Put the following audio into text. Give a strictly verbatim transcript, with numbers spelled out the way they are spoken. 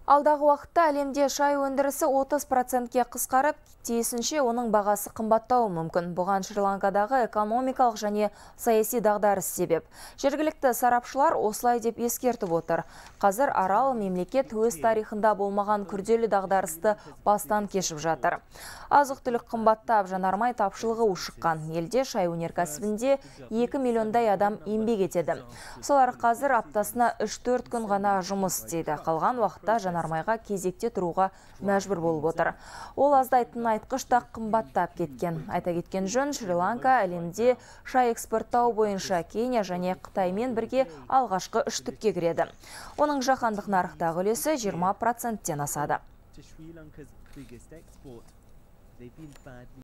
Алдағы уақытта әлемде шай өндірісі отыз процентке қысқарып, тиісінше оның бағасы қымбаттауы мүмкін. Бұған Шри-Ланкадағы экономикалық және саяси дағдарыс себеп. Жергілікті сарапшылар осылай деп ескертіп отыр. Қазір арал мемлекет өз тарихында болмаған күрделі дағдарысты бастан кешіп жатыр. Азық-түлік қымбаттап, жанармай тапшылығы ушыққан. Елде шай өнеркәсібінде екі миллиондай адам еңбек етеді. Солар қазір аптасына үш-төрт күн ғана жұмыс істейді. Қалған уақытта жанармайға кезекте тұруға мәжбүр болып отыр. Ол аздайтын айтқыш та қымбаттап кеткен. Айта кеткен жөн, Шри-Ланка әлемде шай экспорттау бойынша Кения және Қытаймен бірге алғашқы үштікке кіреді. Оның жаһандық нарықтағы үлесі жиырма проценттен асады.